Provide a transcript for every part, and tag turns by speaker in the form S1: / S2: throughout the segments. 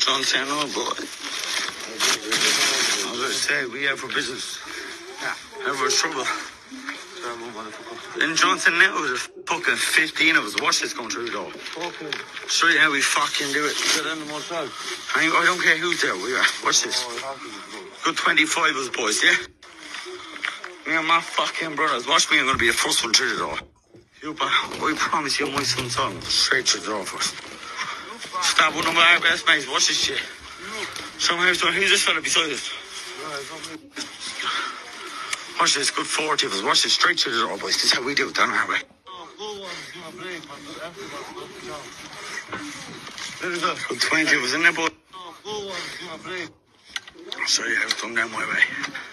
S1: John saying no, boy. I was going to say, we have for business. Yeah. Everyone's trouble. In Johnson now, there's fucking 15 of us. Watch this going through though. Okay. Show you how we fucking do it. I don't care who's there. We are. Watch this. Good 25 of us, boys, yeah? Me and my fucking brothers. Watch me, I'm going to be the first one through the door. I promise you, my son's son, straight through the door first. Stab one of our best mates. Watch this shit. Show me how it's done. Who's this fella beside us? Watch this, good 40 of us. Watch this, straight through the door, boys. This is how we do it, don't we? Good 20 of us in there, boy. I'll show you how it's done down my way.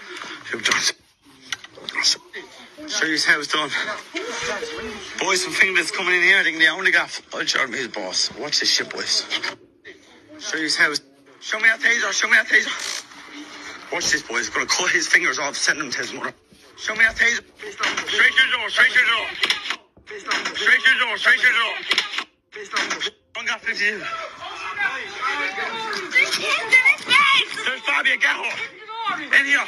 S1: Show you how it's done. Boys from Finland's coming in here. I think they only got. I'll show me his boss. Watch this shit, boys. Show you how it's. Show me that taser. Show me that taser. Watch this, boys. Gonna cut his fingers off, send him to his mother. Show me that taser. Straight to the door, straight to the door. Straight to the door, straight to the door. One got 52. There's Bobby at Gaho. In here.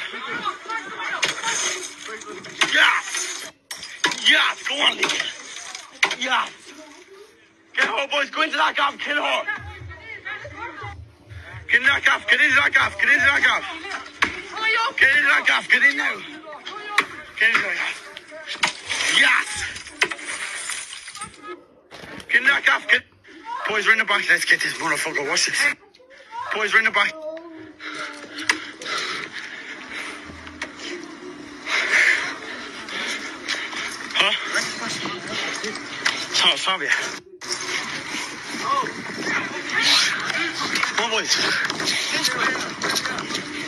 S1: Yes! Yes, go on, Lee. Yes. Get her, boys. Go into that gaff. Kill her. Get in that gaff. Get into that gaff. Get into that gaff. Get into that gaff. Get in now. Get into that gaff. Yes. Get in that gaff. Get. Boys, we're in the back. Let's get this motherfucker. Watch this. Boys, we're in the back. Huh? Stop you. Come on, boys.